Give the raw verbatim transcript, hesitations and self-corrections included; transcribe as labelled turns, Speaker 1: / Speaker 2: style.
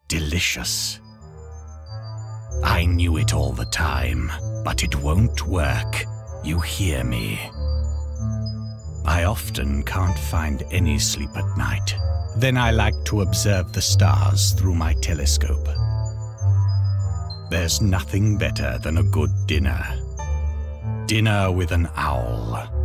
Speaker 1: delicious. I knew it all the time, but it won't work. You hear me? I often can't find any sleep at night. Then I like to observe the stars through my telescope. There's nothing better than a good dinner. Dinner with an owl.